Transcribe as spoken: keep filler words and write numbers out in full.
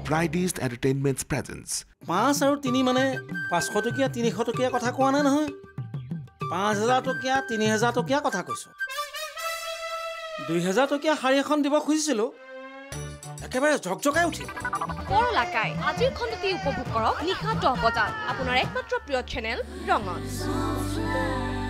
Brightest Entertainment's presence. পাঁচ আৰু তিনি মানে পাঁচশ টকীয়া তিনিশ টকীয়া কথা কোৱা নাই নহয় পাঁচ হাজাৰ টকীয়া তিনি হাজাৰ টকীয়া কথা কৈছো দুই হাজাৰ টকীয়া শাৰী এখন দিব খুজিছিলো একেবাৰে ঝকঝকাই উঠিল কৰলাকাই আজিৰ খণ্ডটি উপভোগ কৰক নিশা দহ বজাত আপোনাৰ একমাত্ৰ প্ৰিয় চেনেল ৰঙত